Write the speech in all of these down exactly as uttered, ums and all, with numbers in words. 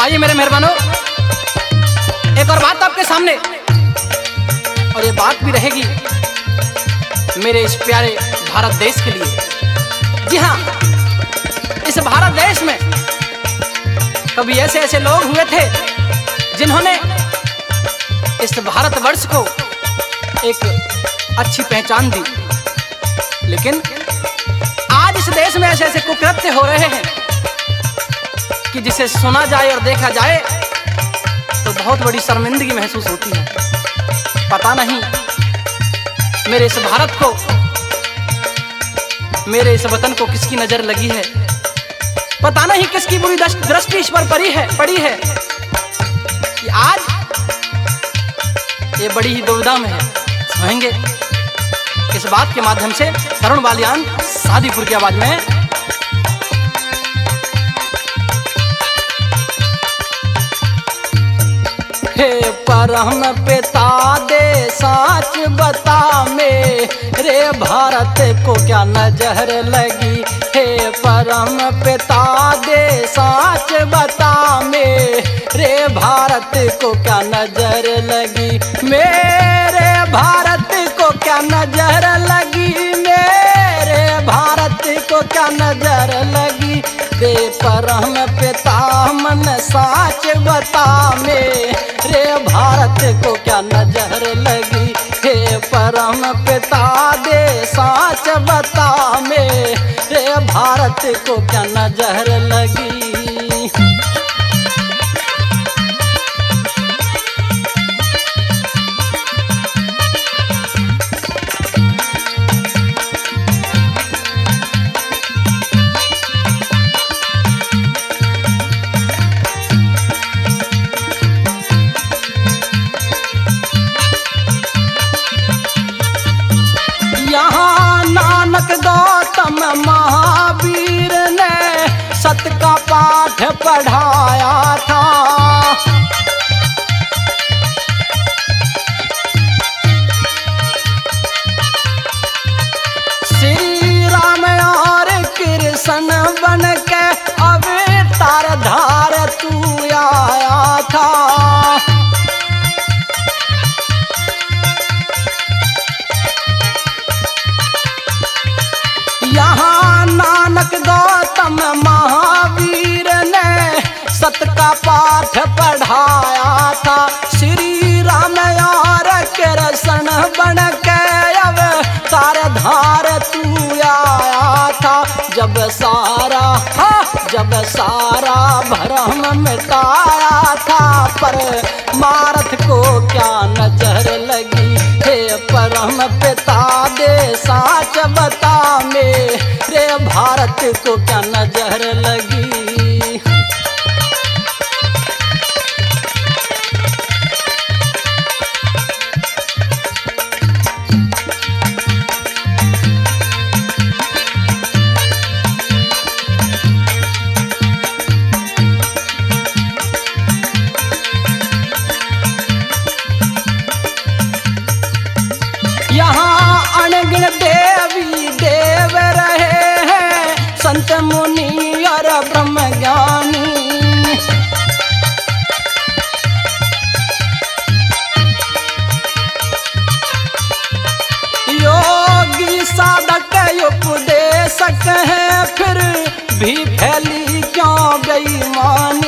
आइए मेरे मेहरबानों, एक और बात आपके सामने, और ये बात भी रहेगी मेरे इस प्यारे भारत देश के लिए। जी हाँ, इस भारत देश में कभी ऐसे ऐसे लोग हुए थे जिन्होंने इस भारतवर्ष को एक अच्छी पहचान दी, लेकिन आज इस देश में ऐसे ऐसे कुकृत्य हो रहे हैं कि जिसे सुना जाए और देखा जाए तो बहुत बड़ी शर्मिंदगी महसूस होती है। पता नहीं मेरे इस भारत को, मेरे इस वतन को किसकी नजर लगी है, पता नहीं किसकी बुरी दृष्टि इस पर पड़ी है पड़ी है कि आज ये बड़ी ही दुविधा में है। सुनेंगे इस बात के माध्यम से तरुण बालियान सादीपुर की आवाज में। हे परम पिता दे साच बता मेरे भारत को क्या नजर लगी। हे परम पिता दे साच बता मेरे भारत को क्या नजर लगी। मेरे भारत को क्या नजर लगी, मेरे भारत को क्या नजर लगी। दे परम पिता मन साच बता मेरे भारत को क्या नजर लगी। हे परम पिता दे साच बता मेरे भारत को क्या नजर लगी। गौतम महावीर ने सत का पाठ पढ़ाया था। श्री राम और कृष्ण बन के अवतार धार तू आया था। यहाँ नानक गौतम महावीर ने सत का पाठ पढ़ाया था। श्री राम और कृष्ण बन के अवतार धार तू आया था। जब सारा हाँ जब सारा भ्रम मिटाया था, पर मारथ को क्या नजर लगी। हे परम पिता दे साच बता मेरे भारत को क्या नजर लगी। यहाँ अनगिन देवी देव रहे हैं, संत मुनि और ब्रह्म ज्ञानी। योगी साधक उपदेशक हैं, फिर भी फैली क्यों बेईमानी।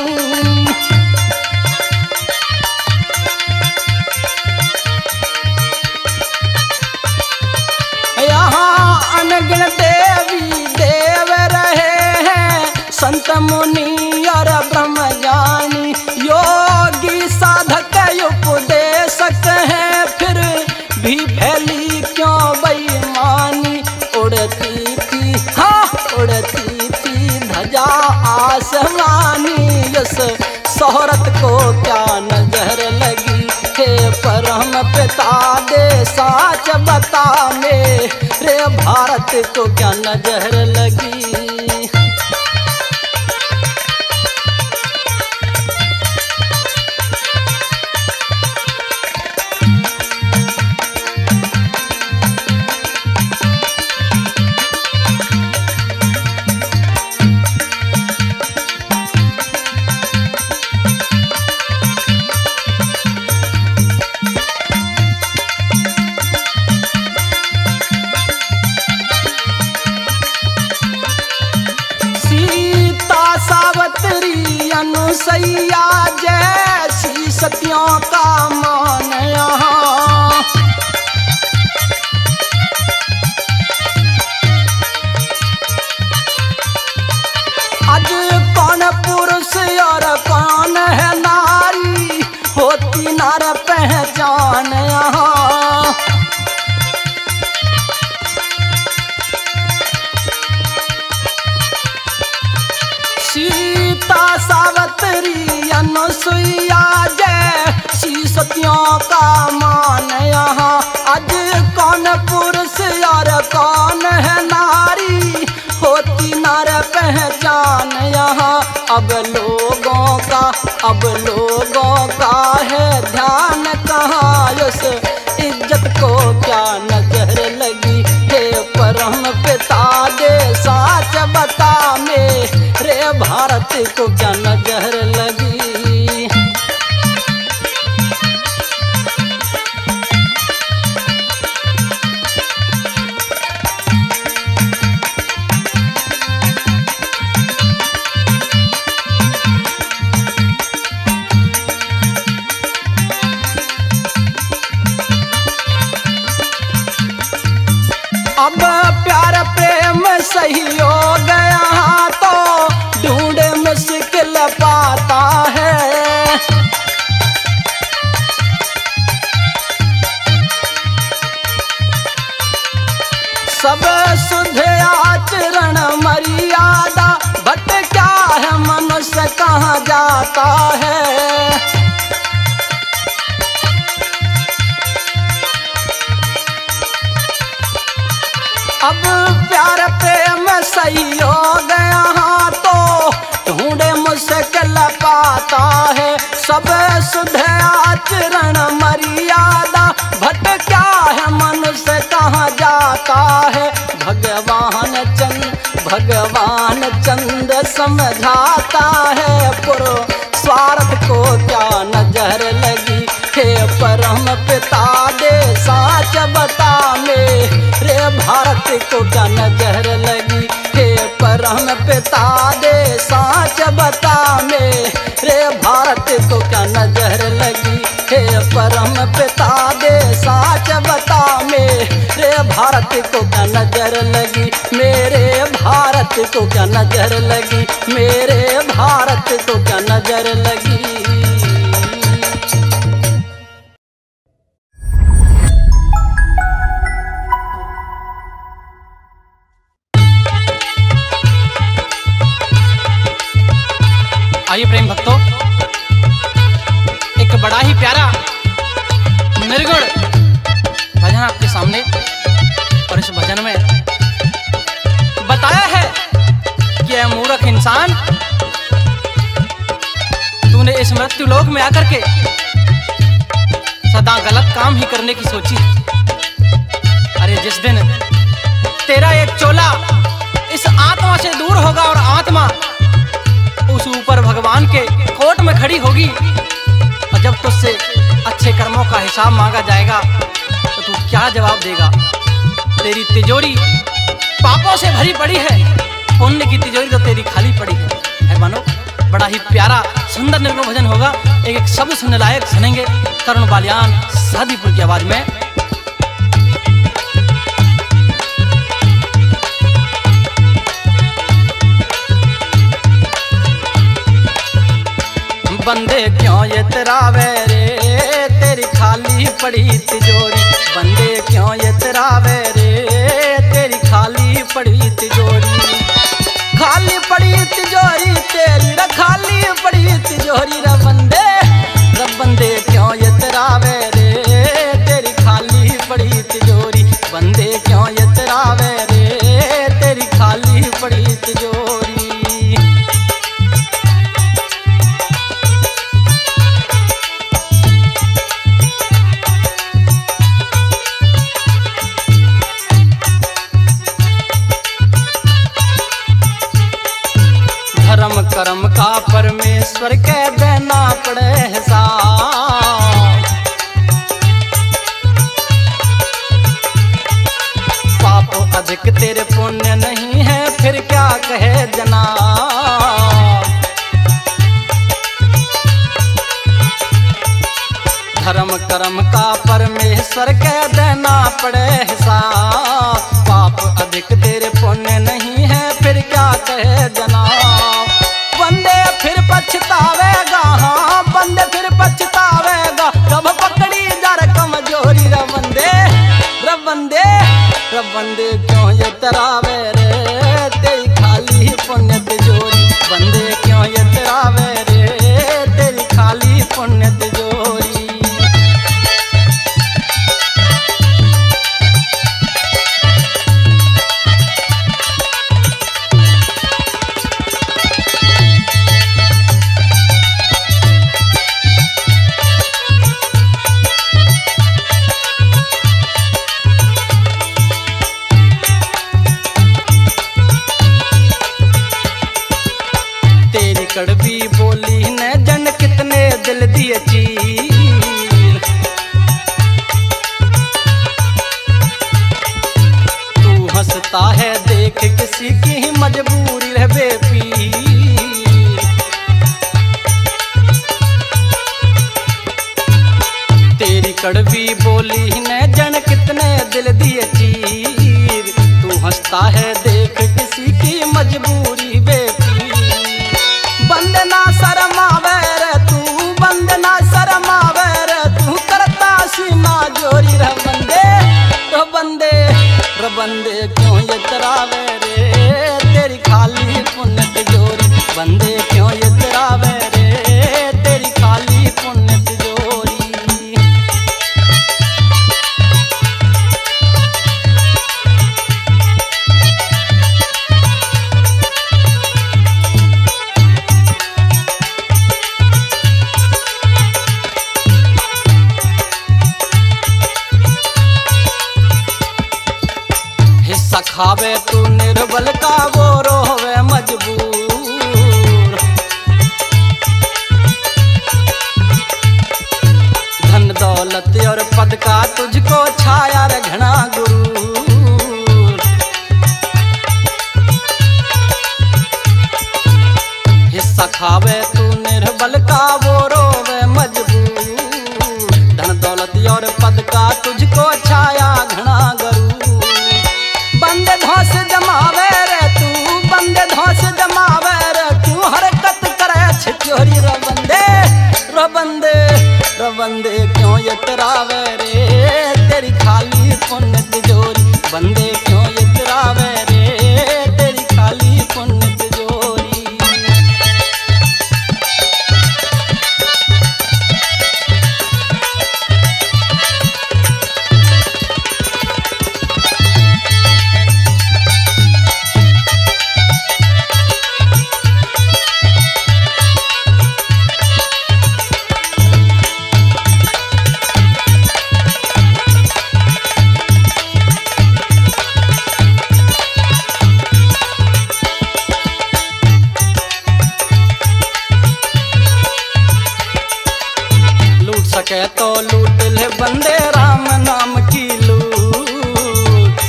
अनगिन देवी देव रहे हैं, संत मुनि और ब्रह्म ज्ञानी। योगी साधक उपदेशक हैं, फिर भी फैली क्यों बेईमानी। उड़ती थी हाँ उड़ती थी धजा आसमानी, इस शोहरत को क्या नजर लगी। हे परम पिता दे साच बता मेरे भारत को क्या नजर लगी। अब लोगों का, अब लोगों का है ध्यान कहाँ, उस इज्जत को क्या नजर लगी। हे परम पिता दे साच बता, मेरे भारत को क्या नजर लगी। अब प्यार प्रेम सही हो गया तो ढूंढे मुश्किल पाता है। सब शुद्ध आचरण मर्यादा, बट क्या है मनुष्य कहाँ जाता है। अब प्यार प्रेम सही हो गया तो ढूंढे मुश्किल पाता है। सब शुद्ध आचरण मर्यादा, भट क्या है मनुष्य कहाँ जाता है। भगवान चंद भगवान चंद समझाता है, पुरो स्वार्थ को क्या नजर लगी। हे परम पिता दे साच बता, मेरे भारत को क्या नजर लगी। हे परम पिता दे साच बता, मेरे भारत को क्या नजर लगी। हे परम पिता दे साच बता, मेरे भारत को क्या नजर लगी। मेरे भारत को क्या नजर लगी, मेरे भारत को क्या नजर लगी। आइए प्रेम भक्तों, एक बड़ा ही प्यारा निर्गुण भजन आपके सामने, और इस भजन में बताया है कि ऐ मूर्ख इंसान, तूने इस मृत्यु लोक में आकर के सदा गलत काम ही करने की सोची। अरे जिस दिन तेरा एक चोला इस आत्मा से दूर होगा और आत्मा उस ऊपर भगवान के कोर्ट में खड़ी होगी, और जब तुझसे अच्छे कर्मों का हिसाब मांगा जाएगा तो तू क्या जवाब देगा। तेरी तिजोरी पापों से भरी पड़ी है, पुण्य की तिजोरी तो तेरी खाली पड़ी है। है मानो बड़ा ही प्यारा सुंदर निर्गुण भजन होगा। एक एक शब्द सुनने लायक सुनेंगे तरुण बालियान सादीपुर की आवाज में। बंदे क्यों ये तरावे रे, तेरी खाली पड़ी तिजोरी। बंदे क्यों ये तरावे रे, तेरी खाली पड़ी तिजोरी। खाली पड़ी तिजोरी तेरी रे, खाली पड़ी तिजोरी रे बंदे। रे बंदे क्यों ये तरावे रे, तेरी खाली पड़ी तिजोरी। बंदे क्यों ये तरावे रे, तेरी खाली पड़ी तिजोरी। धर्म कर्म का परमेश्वर के देना पड़े हिसाब। पाप अधिक तेरे पुण्य नहीं है, फिर क्या कहे जनाब। धर्म कर्म का परमेश्वर के देना पड़े हिसाब। पाप अधिक तेरे पुण्य नहीं है, फिर क्या कहे जनाब। बंदे फिर पछतावेगा, हाँ बंदे फिर पछतावेगा, कब पकड़ी जर कमजोरी। रे बंदे रे बंदे रे बंदे क्यों ये तरावे रे, तेरी खाली पुण्य तिजोरी। बंदे क्यों ये तरावे रे, तेरी खाली पुण्य तिजोरी। किसी की मजबूरी है बेपी। तेरी कड़वी बोली ने जन कितने दिल दिए चीर, तू हंसता है देख किसी की मजबूरी बेपी। बंदे ना शर्मावे रे तू, बंदे ना शर्मावे रे तू, करता सीमा जोरी रे बंदे रे बंदे रे बंदे क्यों ये तरावे रे तेरी खाली पुण्य तिजोरी, बंदे क्यों ये तरावे रे तेरी खाली पुण्य तिजोरी। हिस्सा खावे तू निर्बल का वो रोवे मजबूर, धन दौलत और पद का तुझको छाया रे घना गुरूर। हिस्सा खावे तू निर्बल का वो रोवे मजबूर, धन दौलत और पद का तुझको छाया घना गुरूर। बंदे धौस जमावे रे तू, बंदे धौस जमावे रे तू, हरकत करे छिचोरी रे बंदे रे बंदे रे बंदे क्यों ये तरावे रे तेरी खाली पुण्य तिजोरी, बंदे क्यों ये तरावे रे तेरी खाली पुण्य तिजोरी। सके तो लूट ले बंदे राम नाम की लूट,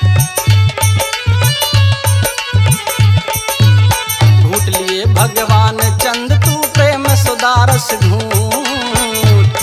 घूट लिए भगवान चंद तू प्रेम सुदारस घूट।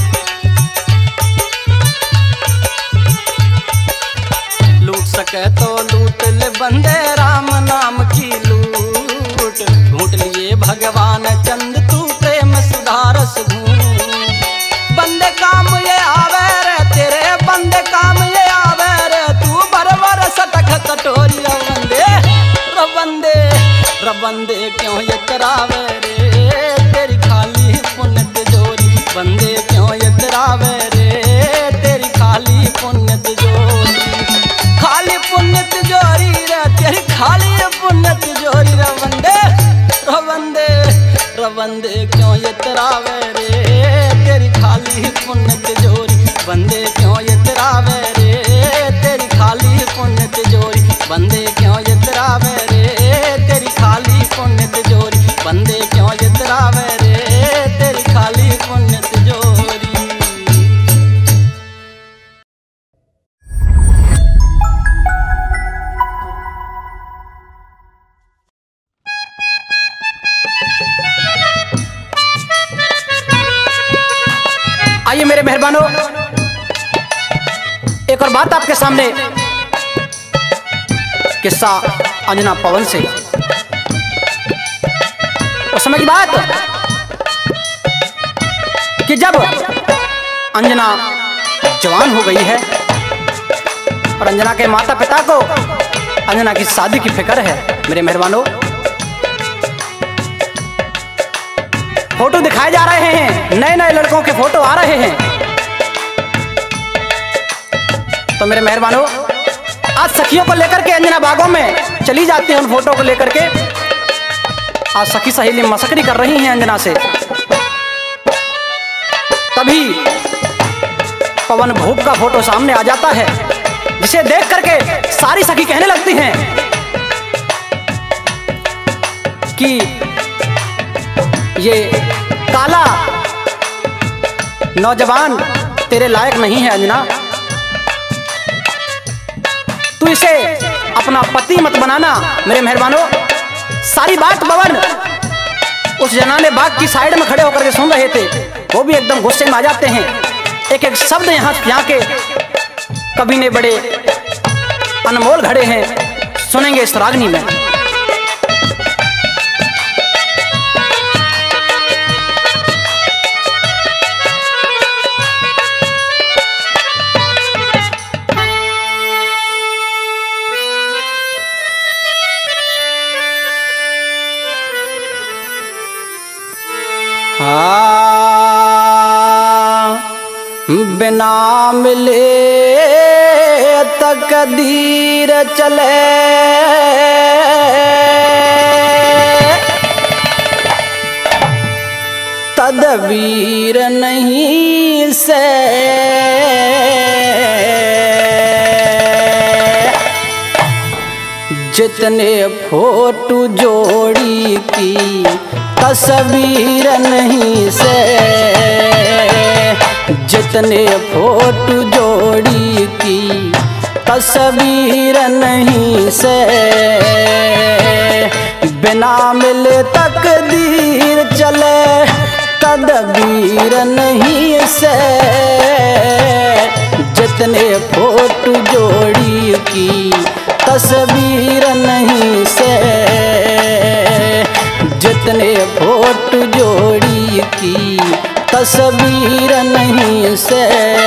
लूट सके तो लूट ले बंदे राम नाम की लूट, घूट लिए भगवान चंद तू प्रेम सुदारस घूट। बंदे काम ये आवे रे तेरे, बंदे काम ये आवे रे तू, बरबर सटक कटोरी रे बंदे रे बंदे रे बंदे क्यों ये तरावे रे तेरी खाली पुण्य तिजोरी, बंदे क्यों ये तरावे रे तेरी खाली पुण्य तिजोरी। खाली पुण्य तिजोरी रे तेरी खाली पुण्य तिजोरी रे बंदे रे बंदे रे बंदे क्यों ये तरावे रे तेरी खाली पुण्य तिजोरी, बंदे क्यों ये तरावे रे तेरी खाली पुण्य तिजोरी, बंदे क्यों ये तरावे रे तेरी खाली पुण्य तिजोरी, बंदे क्यों ये तरावे रे तेरी खाली पुण्य तिजोरी। आइए मेरे मेहरबानों, एक और बात आपके सामने, किस्सा अंजना पवन से। उस समय की बात कि जब अंजना जवान हो गई है और अंजना के माता पिता को अंजना की शादी की फिक्र है। मेरे मेहरबानों, फोटो दिखाए जा रहे हैं, नए नए लड़कों के फोटो आ रहे हैं। तो मेरे मेहरबानों, आज सखियों को लेकर के अंजना बागों में चली जाती है उन फोटो को लेकर के। आज सखी सहेली मस्करी कर रही हैं अंजना से। तभी पवन भूप का फोटो सामने आ जाता है, जिसे देख करके सारी सखी कहने लगती हैं कि ये काला नौजवान तेरे लायक नहीं है अंजना, तू इसे अपना पति मत बनाना मेरे मेहरबानों। सारी बात बवन उस जनाने बाग की साइड में खड़े होकर के सुन रहे थे, वो भी एकदम गुस्से में आ जाते हैं। एक एक शब्द यहाँ यहाँ के कवि ने बड़े अनमोल घड़े हैं, सुनेंगे इस रागनी में। बिना मिले तकदीर चले, तदबीर नहीं से जितने फोटो जोड़ी की तस्वीर नहीं से, जितने फोटो जोड़ी की तस्वीर नहीं से, बिना मिले तकदीर चले तदबीर नहीं से, जितने फोटो जोड़ी की तस्वीर नहीं से, जितने फोटो जोड़ी की तस्वीर नहीं से।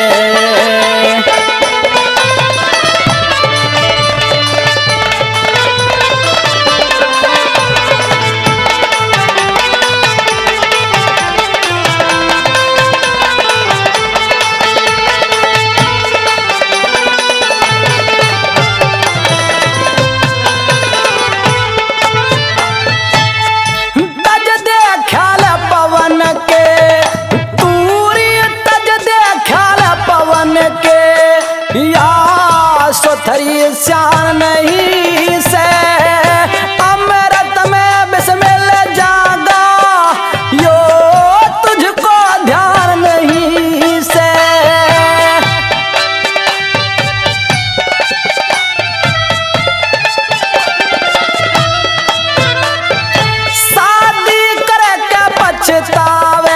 थरी श्यान नहीं से, अमृत में बिस्मिल जागा यो तुझको ध्यान नहीं से। शादी करके पछतावे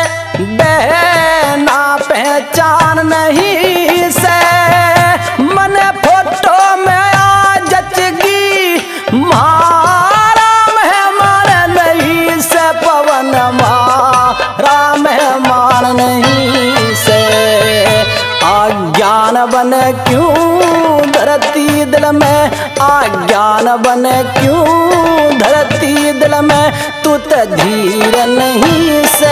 बहना पहचान नहीं से, मन फोटो में आ जचगी मारा मेहमान नहीं से, पवन मारा मेहमान नहीं से। अज्ञान बने क्यों धरती दिल में, अज्ञान बने क्यों धरती दिल में, तू तो धीर नहीं से,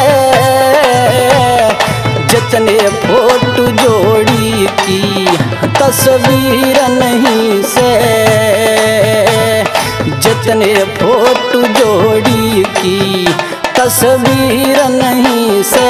जितने फोटो जोड़ी की तस्वीर नहीं से, जितने फोटो जोड़ी की तस्वीर नहीं से।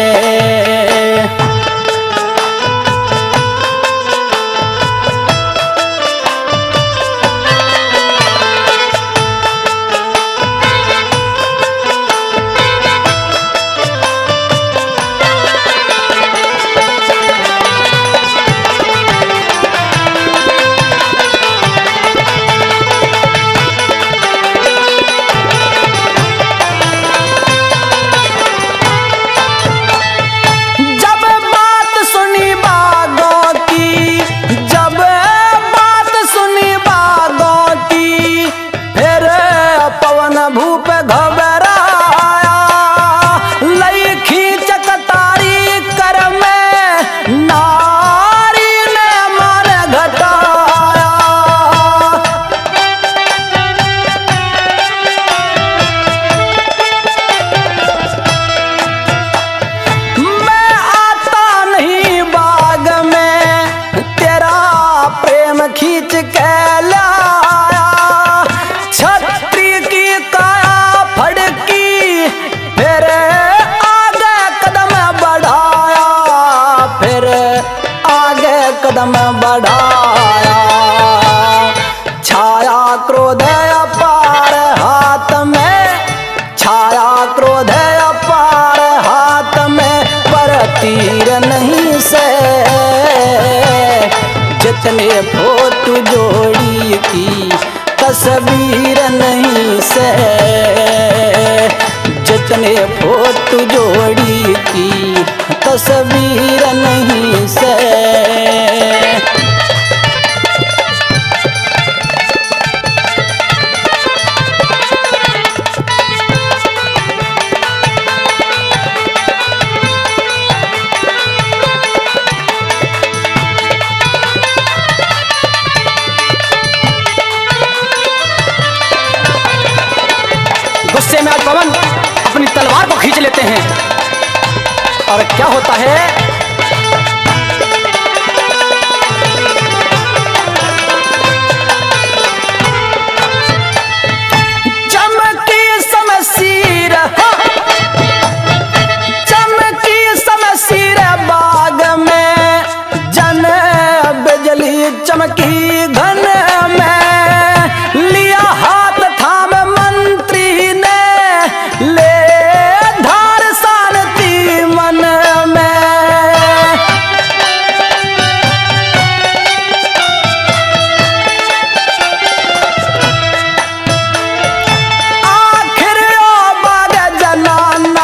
भूप घबराया लई खींच कतारी कर में, नारी ने मन घटाया। मैं आता नहीं बाग में तेरा प्रेम खींच के लाया, छत्री की काया फड़की फिर आगे कदम बढ़ाया, फिर आगे कदम बढ़ाया। छाया क्रोध अपार हाथ में, छाया क्रोध अपार हाथ में, पर तीर नहीं से, जितने फोटो जोड़ी की तस्वीर नहीं से, जितने फोटो जोड़ी की तस्वीर नहीं से। गुस्से में आज पवन अपनी तलवार को खींच लेते हैं और क्या होता है, चमकी समसीर, चमकी समसीर बाग में, जन बिजली चमकी घन में, लिया हाथ थाम मंत्री ने, ले धार शांति मन में। आखिर ओ बाग जनाना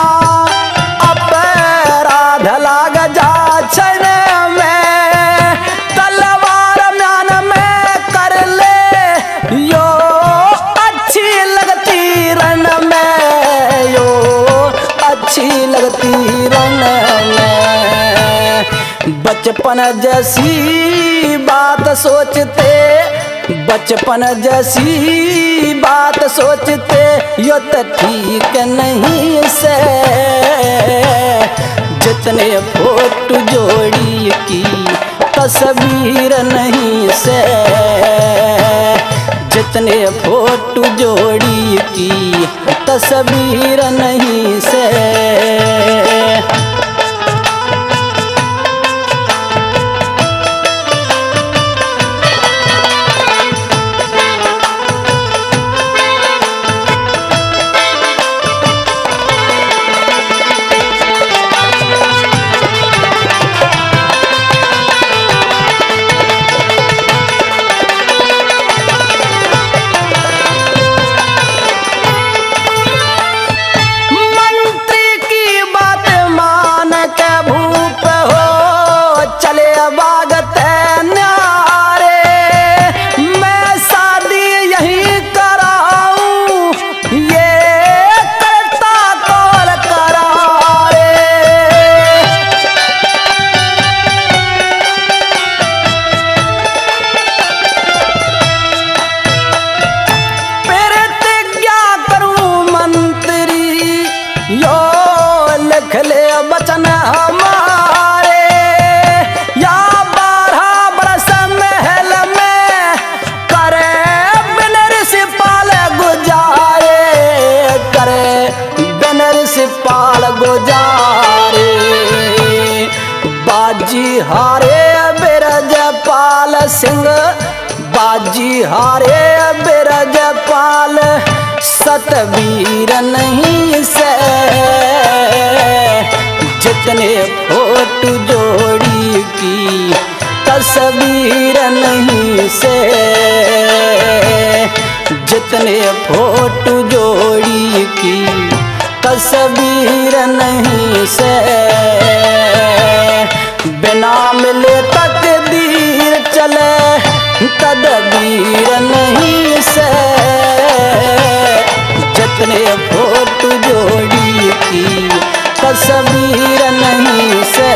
अपराध लाग जा छन में, तलवार म्यान में कर ले यो अच्छी लगती रन में, यो अच्छी लगती रन में। बचपन जैसी बात सोचते, बचपन जैसी बात सोचते, यो तो ठीक नहीं से, जितने फोटो जोड़ी की तस्वीर नहीं से, जितने फोटो जोड़ी की तस्वीर नहीं से। मंत्री की बात मान के भूप हो चले बागते न्यारे, मैं शादी यही कराऊं ये करता कौन करारे। प्रतिज्ञा करूं मंत्री यो लिख ले वचन हमारे, या बारह बरस महल में करे बिनर सिपाल गुजारे, करे बिनर सिपाल गुजारे। बाजी हारे बिरजपाल सिंह, बाजी हारे बिरजपाल, सतवीर नहीं से, जितने फोटो जोड़ी की तस्वीर नहीं से, जितने फोटो जोड़ी की तस्वीर नहीं से। बिना मिले तकदीर चले तदबीर नहीं से, जितने फोटो जोड़ी की तस्वीर नहीं से,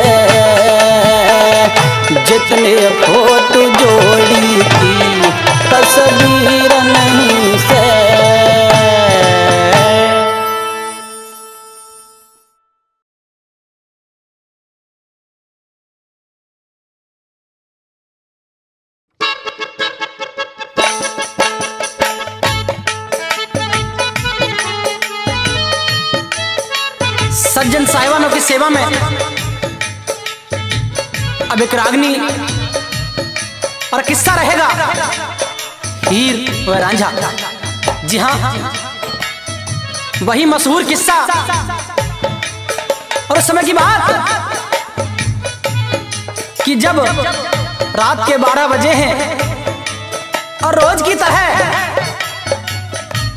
जितने फोटो जोड़ी की तस्वीर नहीं से। सज्जन साहिबानों की सेवा में अब एक रागनी और किस्सा रहेगा हीर व रांझा। जी हाँ, वही मशहूर किस्सा। और उस समय की बात कि जब रात के बारह बजे हैं और रोज की तरह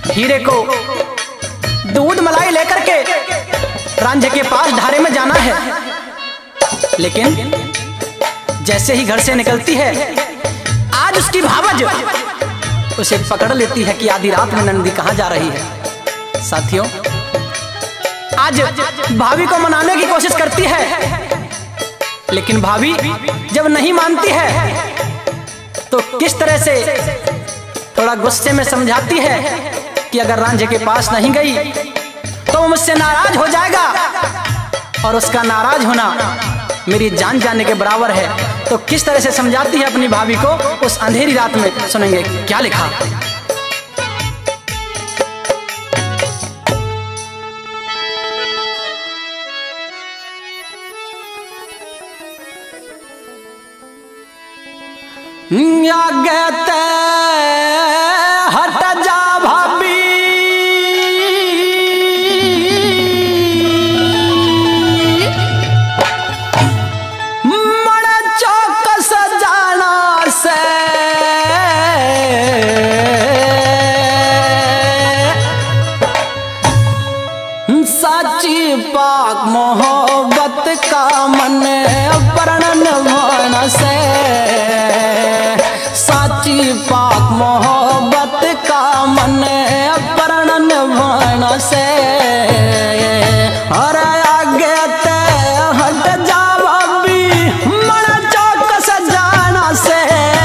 हीरे को दूध मलाई लेकर के रांझे के पास ढारे में जाना है। लेकिन जैसे ही घर से निकलती है, आज उसकी भावज उसे पकड़ लेती है कि आधी रात में नंदी कहां जा रही है। साथियों, आज भाभी को मनाने की कोशिश करती है, लेकिन भाभी जब नहीं मानती है तो किस तरह से थोड़ा गुस्से में समझाती है कि अगर रांझे के पास नहीं गई तो वो मुझसे नाराज हो जाएगा, और उसका नाराज होना मेरी जान जाने के बराबर है। तो किस तरह से समझाती है अपनी भाभी को, उस अंधेरी रात में सुनेंगे क्या लिखा। आगे ते हट जा भाभी, मन चौकस जाना से साची पाक मोहब्बत का मन प्रणन भण से, साची पाक मोहब्बत का मन प्रणन भण से। और आगे ते हट जा भाभी, मन चौकस जाना से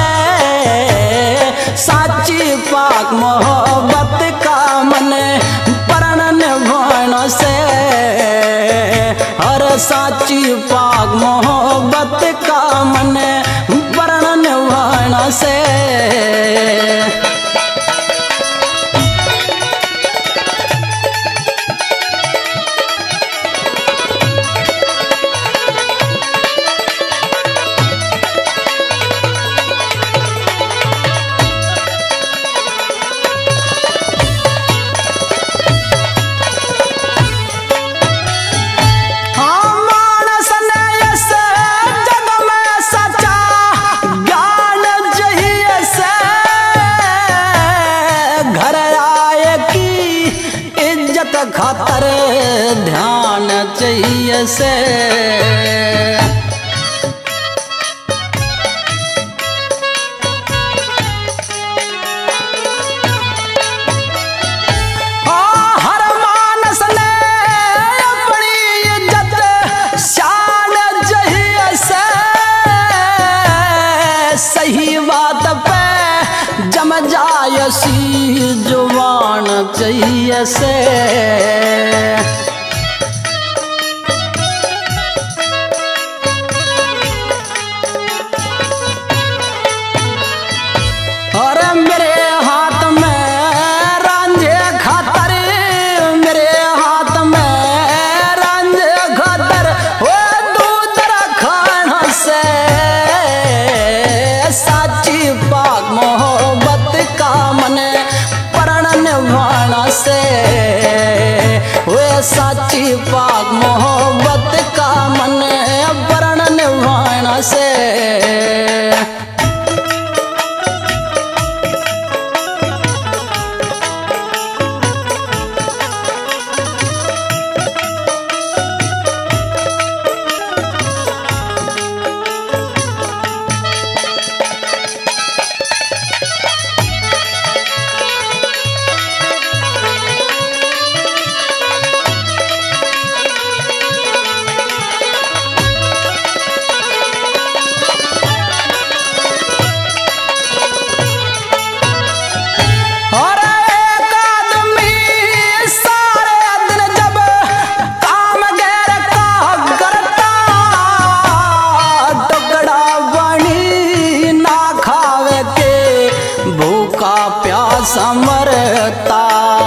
साची पाक मोहब्बत का मन प्रणन भण से। और साची पाक मोहब्बत का मन प्रणन भण से। खातर ध्यान चाहिए से, हर मानस ने अपनी इज्जत शान चाहिए से। सही बात पे जम जाए सी जुबान चाहिए से। और मेरे हाथ में रांझे खातर, मेरे हाथ में रांझे खातर वो दूध रखना से। साची पाक मोहब्बत का मन प्रणन भण से, वे साची पाक मोहब्बत का मन प्रणन भण से। समरता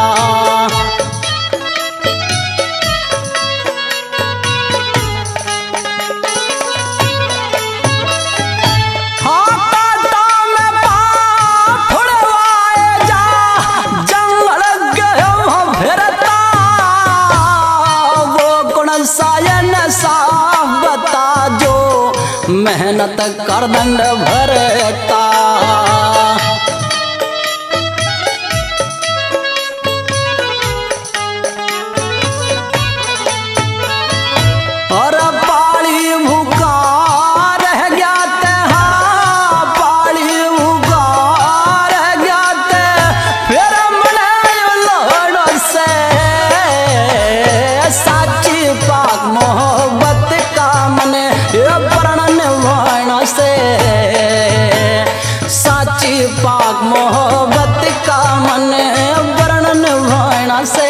मेहनत कर दंड भरता। पाक मोहब्बत का मन वर्णन भाना से।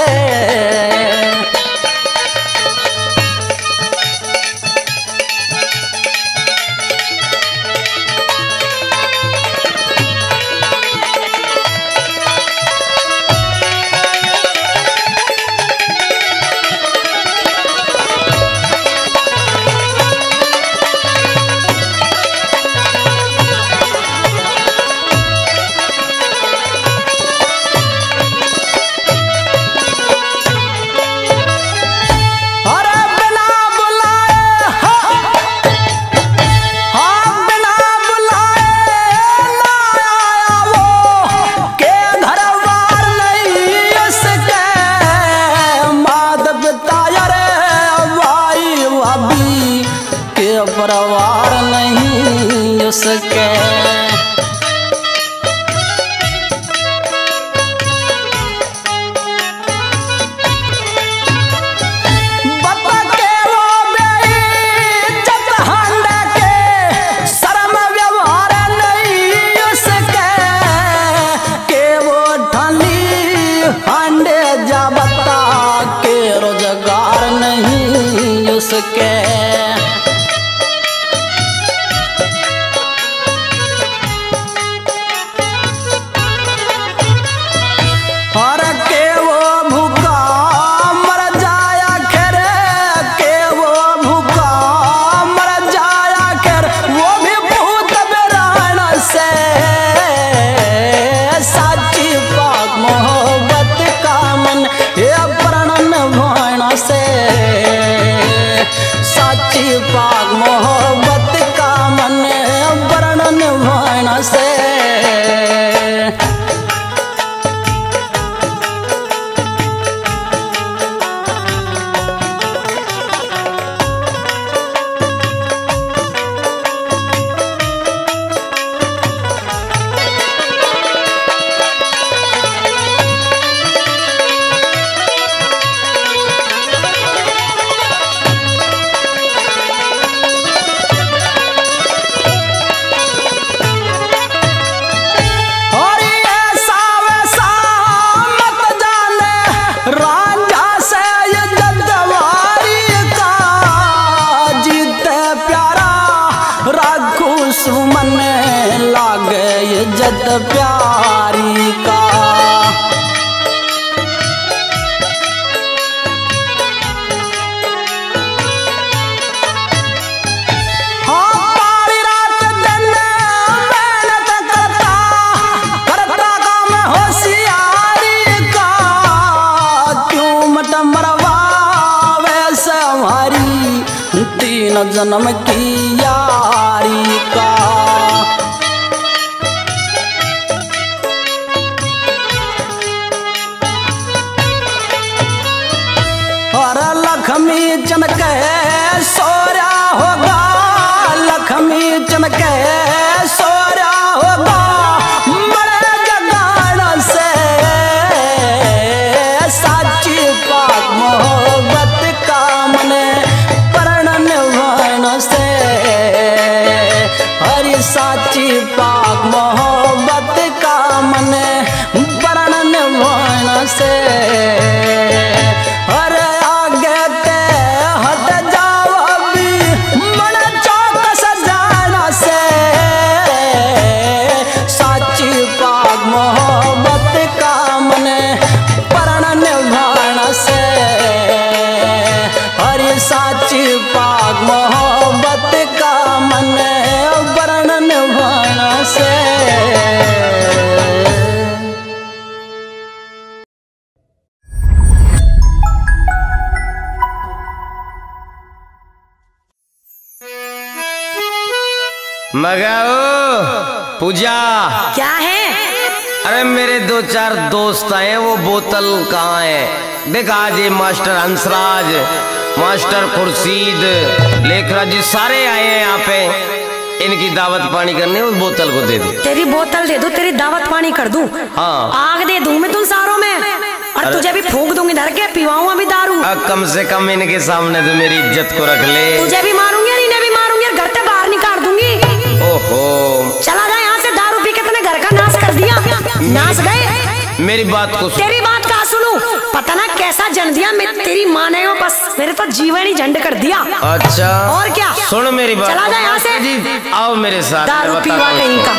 परवार नहीं उसके बाबा के वो बेइज्जत हांडे के शर्म व्यवहार नहीं उसके के वो ढाली हांडे जा बता के रोजगार नहीं उसके। और के वो भूखा मर जाया खेर के वो भूखा मर जाया खेर वो भी भूत बेरान से। साची पाक मोहब्बत का मन ये प्रणन भाना से। साची पाक मोहब्बत का मन वर्णन भाना से। सुमन लागे जद प्यारी का हाँ पारी रात दिन मेहनत करता करता काम होशियारी का। क्यों मत मरवावे से हमारी तीन जन्म की यारी का। और लक्ष्मी चमके सोरा होगा लक्ष्मी चमके सोरा होगा बड़े जगान से। साची पाक मोहब्बत का मन प्रणन भान से। हरि साची पाक मोहब्बत का मन वर्णन भान से। अरे आगे ते हट जाओ अभी मन चौकस जाना से। साची पाक मोहब्बत का मन प्रणन भान से। हरि साची पाक मोहब्बत का मन वर्णन भान से। मगाओ पूजा क्या है? अरे मेरे दो चार दोस्त आए, वो बोतल कहाँ है? देख आज ये मास्टर हंसराज, मास्टर खुर्शीद, लेखराज जी सारे आए हैं यहाँ पे। इनकी दावत पानी करने उस बोतल को दे दे। तेरी बोतल दे दो, तेरी दावत पानी कर दूं। हाँ आग दे दूं मैं तुम सारों में, और तुझे भी फूंक दूंगी धर के, पिवाऊं अभी दारू। अब कम से कम इनके सामने तो मेरी इज्जत को रख ले। तुझे भी मारूंगी और इन्हें भी मारूंगी और घर से बाहर निकाल दूंगी। ओहो चला जा यहाँ से, दारू पी के तूने घर का नाश कर दिया। फंस गए। मेरी बात को सुन। तेरी बात कहाँ सुनूं? पता ना कैसा जन दिया मैं तेरी माँ ने, बस मेरे तो जीवन ही झंड कर दिया। अच्छा और क्या? सुन मेरी बात। चला जाए यहाँ से। जी आओ मेरे साथ। दारू पीवा कहीं का।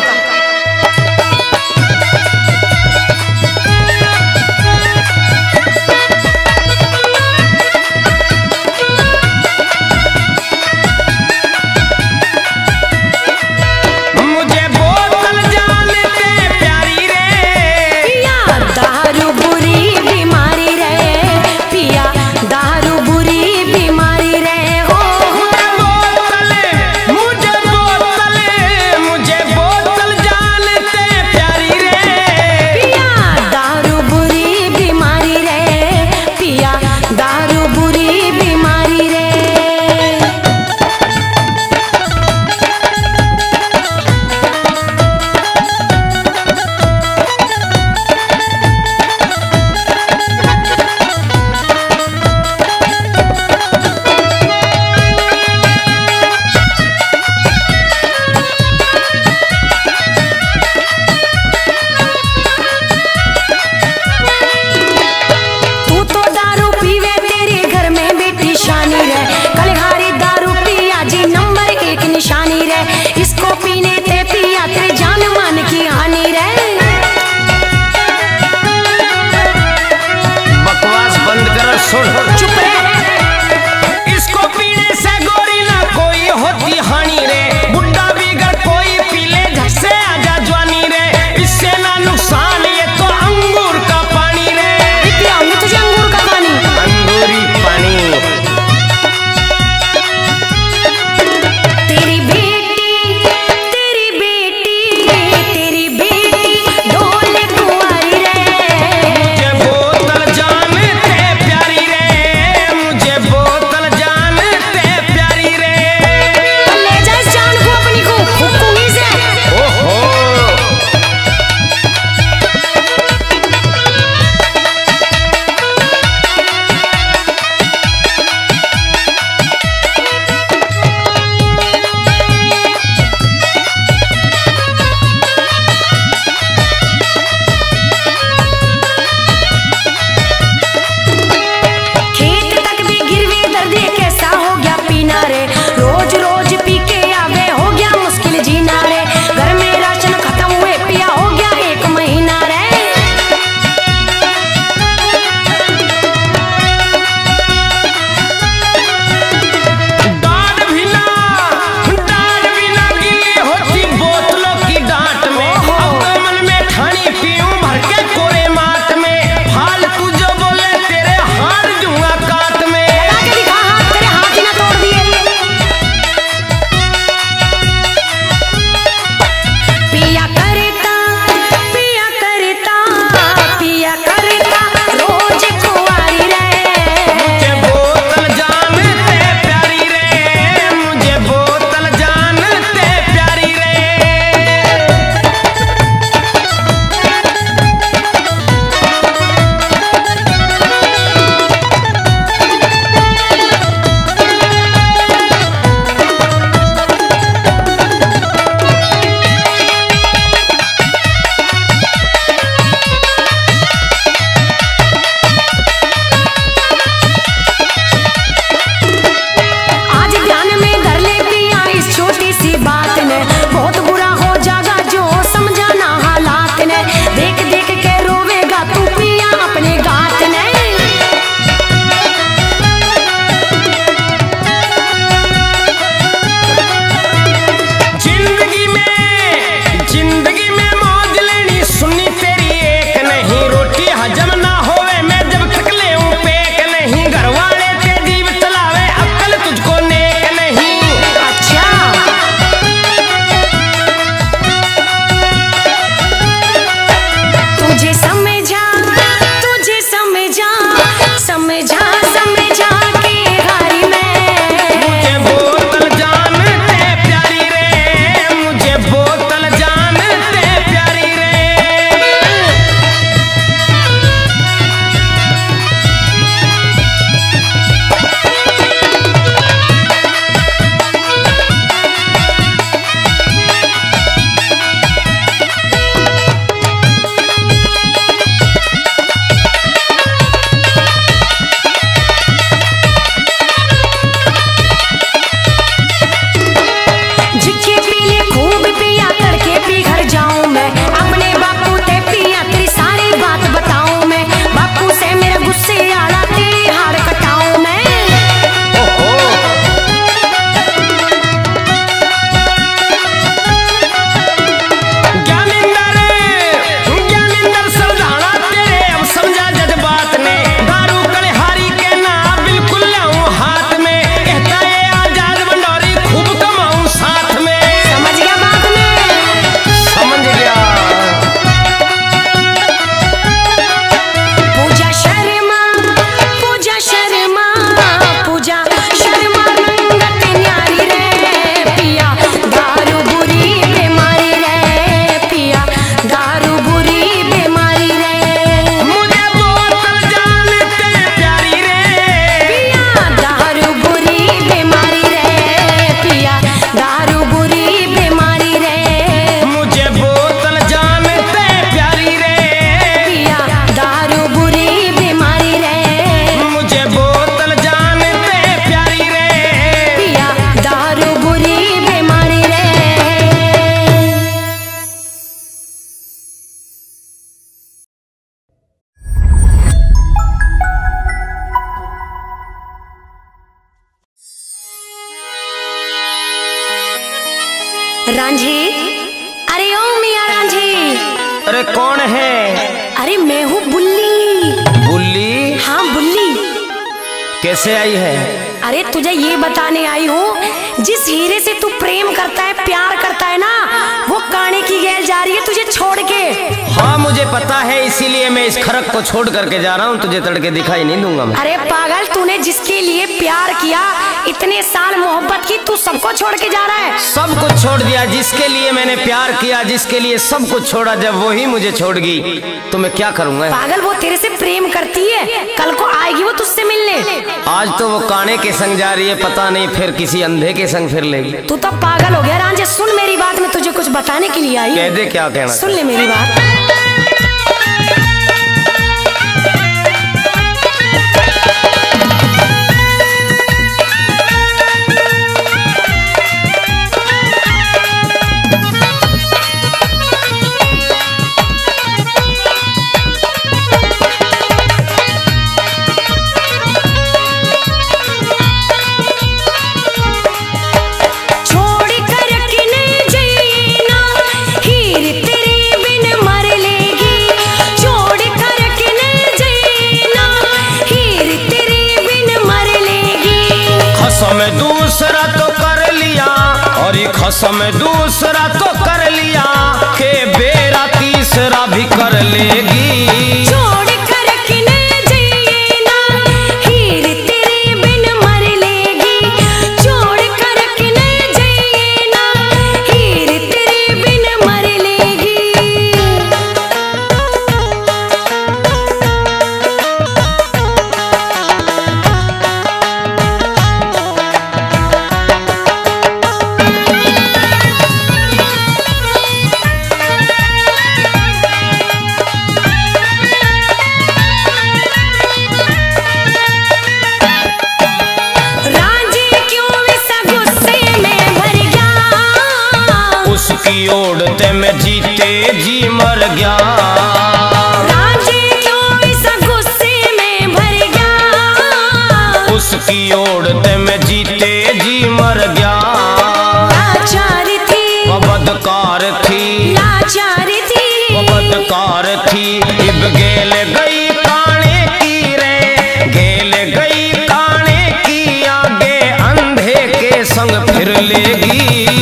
रांझी, अरे ओ मियाँ रांझी। अरे कौन है? अरे मैं हूँ बुल्ली। बुल्ली? हाँ बुल्ली। कैसे आई है? अरे तुझे ये बताने आई हूँ, जिस हीरे से तू प्रेम करता है, प्यार करता है ना, वो काने की गैल जा रही है तुझे छोड़ के। हाँ मुझे पता है, इसीलिए मैं इस खरक को छोड़ करके जा रहा हूँ। तुझे तड़के दिखाई नहीं दूंगा मैं। अरे पागल, तूने जिसके लिए प्यार किया, इतने साल मोहब्बत की, तू सबको छोड़ के जा रहा है। सब कुछ छोड़ दिया। जिसके लिए मैंने प्यार किया, जिसके लिए सब कुछ छोड़ा, जब वो ही मुझे छोड़ गई तो मैं क्या करूँगा? पागल, वो तेरे से प्रेम करती है, कल को आएगी वो तुझसे मिलने। आज तो वो काने के संग जा रही है, पता नहीं फिर किसी अंधे के संग फिर लेगी। तू तो पागल हो गया रांझे। सुन मेरी बात, मैं तुझे कुछ बताने के लिए आई। कह दे क्या कहना। सुन ले मेरी बात। खसम दूसरा तो कर लिया, और ये खसम दूसरा तो कर लिया, के बेरा तीसरा भी कर लेगी। छोड़ कर किने जाइए ना, हीर तेरे बिन मर लेगी। छोड़ कर किने जाइए ना, हीर तेरे बिन मर लेगी। उसकी ओढ़ते में जीते जी मर गया। रांझे क्यों इस गुस्से में भर गया। उसकी ओढ़ते में जीते जी मर गया। लाचार थी वो बदकार थी, लाचार थी वो बदकार थी। इब गेल गई काने की रे, गेल गई काने की, आगे अंधे के संग फिर लेगी।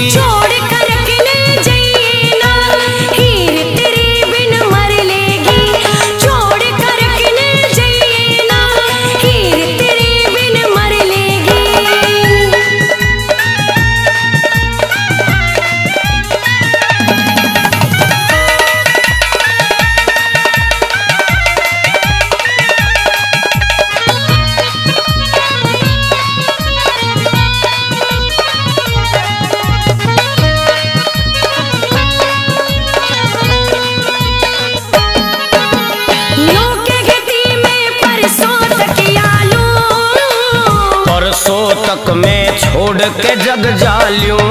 परसों तक मैं छोड़ के जग जालूं,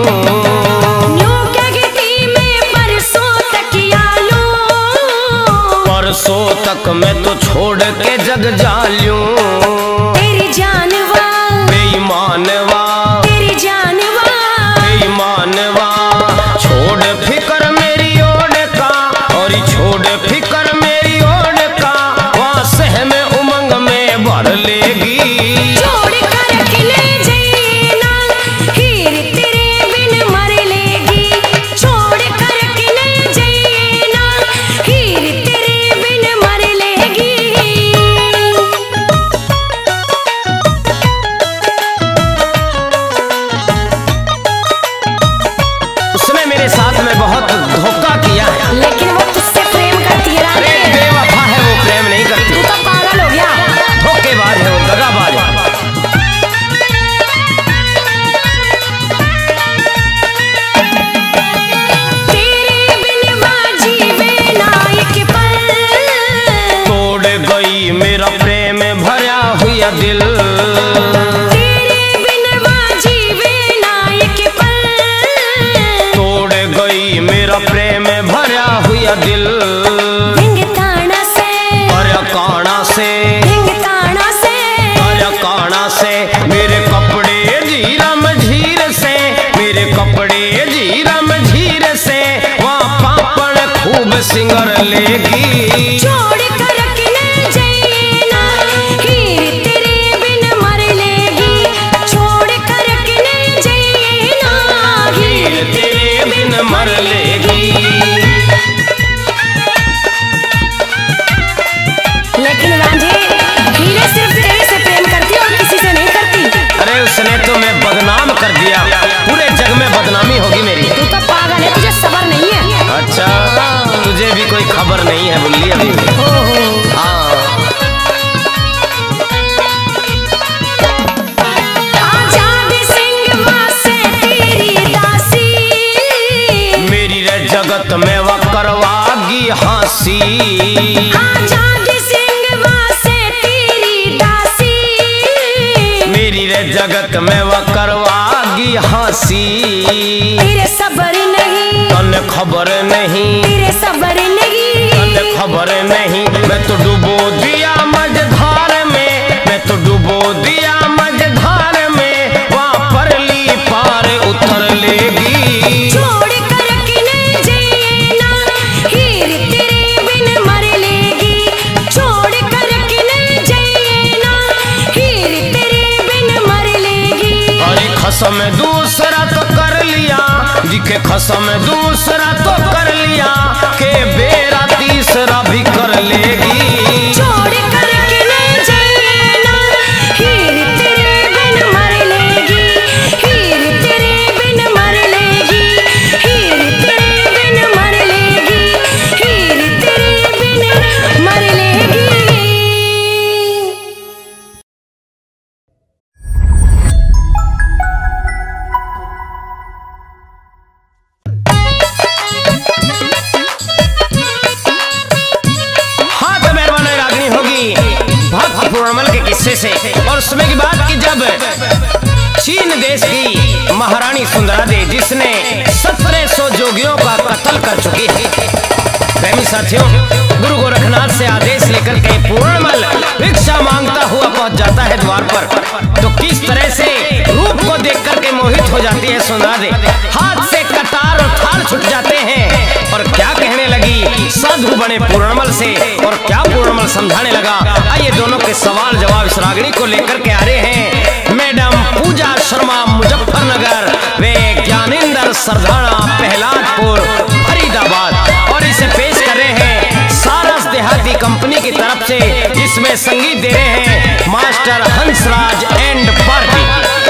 परसों तक परसों तक मैं तो छोड़ के जग जालूं। तेरी जानवा बेईमानवा, तेरी जानवा बेईमानवा, छोड़ फिकर मेरी ओढ़ का, और छोड़ फिकर मेरी ओढ़ का, वहाँ सहम उमंग में भर लेगी। मेरे साथ में बहुत धोखा किया है, लेकिन वो तुझसे प्रेम करती है। अरे बेवफा है वो, प्रेम नहीं करती। तू तो पागल हो गया, धोखेबाज है वो, दगाबाज है। तेरे बिन जीवे ना एक पल, तोड़ गई मेरा प्रेम भरा हुआ दिल। मेरा प्रेम भरा हुआ दिल। ढिंगताना से, अरे काना से, ढिंगताना से, अरे काना से, मेरे कपड़े जीरम झीर से, मेरे कपड़े जीरम झीर खूब सिंगर लेगी। छोड़ कर के न जाइए ना, हीर तेरे बिन मर लेगी। छोड़ कर के न जाइए ना, हीर तेरे बिन मर लेगी। लेकिन रांझे, हीरे सिर्फ तेरे से प्रेम करती और किसी से नहीं करती। अरे उसने तो मैं बदनाम कर दिया, पूरे जग में बदनामी होगी मेरी। तू तो पागल है, तुझे सबर नहीं है। अच्छा, तुझे भी कोई खबर नहीं है बुल्ली अभी भी। हाँ, आजाद सिंह वासे तेरी दासी, मेरी रे जगत में वह करवागी हंसी। आजाद सिंह वासे तेरी दासी, मेरी रे जगत में वह करवागी हंसी। तेरे सबर नहीं, तने खबर नहीं, तेरे सबर नहीं, तने खबर नहीं। मैं तो डूबो दिया मझधार में, मैं तो डूबो दिया मझधार में, वहाँ परली पार उतर लेगी। छोड़ कर के न जाइए ना, हीर तेरे बिन मर लेगी। छोड़ कर के न जाइए ना, हीर तेरे बिन मर लेगी। अरे खसम दूसरा तो कर लिया, दिखे खसम दूसरा तो कर लिया, के बेरा तीसरा भी कर लेगी। छोड़ कर के न जाइए ना, हीर तेरे बिन मर लेगी। हीर तेरे बिन मर लेगी। हीर तेरे बिन मर लेगी। हीर तेरे बिन मर लेगी। हाँ, तो मेहरबानी रागनी होगी भक्त पूर्णमल के किस्से से। और उसमें की बात की जब चीन देश की महारानी सुंदरा दे, जिसने सत्रह सौ जोगियों का कत्ल कर चुकी है। प्रेमी साथियों, गुरु गोरखनाथ से आदेश लेकर के पूर्णमल भिक्षा मांगता हुआ पहुंच जाता है द्वार पर। तो किस तरह से रूप को देख करके मोहित हो जाती है सुंदरा दे। हाथ से कटार और थाल छूट जाते हैं और क्या कहने लगी साधु बने पूर्णमल से, और क्या पूर्णमल समझाने लगा। आइए दोनों के सवाल जवाब इस रागनी को लेकर के आ रहे हैं मैडम पूजा शर्मा मुजफ्फरनगर, वे ज्ञानेंद्र सरदाना पहलादपुर फरीदाबाद, और इसे पेश कर रहे हैं सारस देहाती कंपनी की तरफ से। इसमें संगीत दे रहे हैं मास्टर हंसराज एंड पार्टी।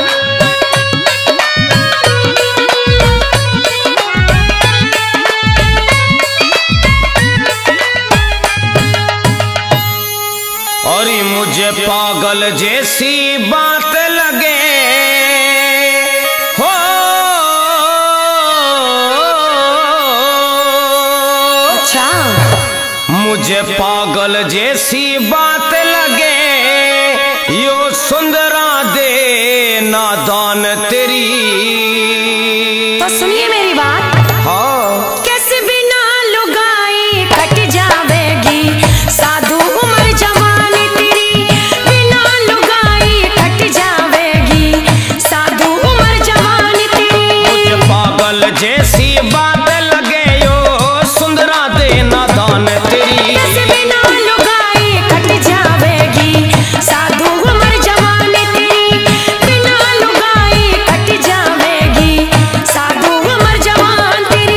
और मुझे पागल जैसी बात लगे हो, अच्छा, मुझे पागल जैसी बात लगे, यो सुंदरा दे नादान तेरी। तो सुनिए मेरी बात। हाँ, कैसे बिना लुगाई कट जावेगी साधु उम्र जवानी तेरी। बिना लुगाई कट जावेगी साधु उम्र जवानी तेरी। मुझे पागल जैसी बात लगे, यो सुंदरा दे नादान तेरी। कैसे बिना लुगाई कट जावेगी साधु उम्र जवानी तेरी। बिना लुगाई कट जावेगी साधु उम्र जवान तेरी।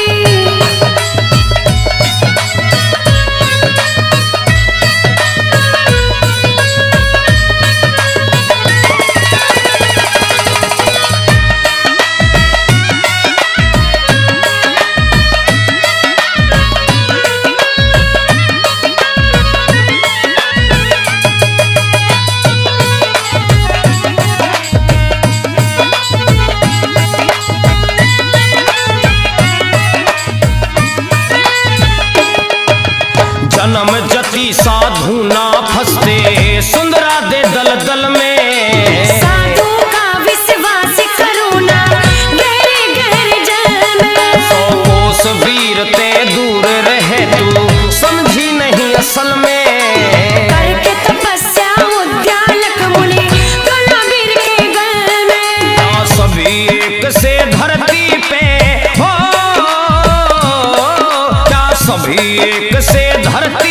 जन्म जति साधु ना फंसते, सुंदरा दे दल दल में। साधु का विश्वास करो ना गहरे गहरे जल में। सौ कोस वीर ते दूर रहे, तू समझी नहीं असल में। करके तपस्या उद्यालक मुनि कलावीर के गल में। क्या सभी एक से धरती पे हो, क्या सभी एक से धरती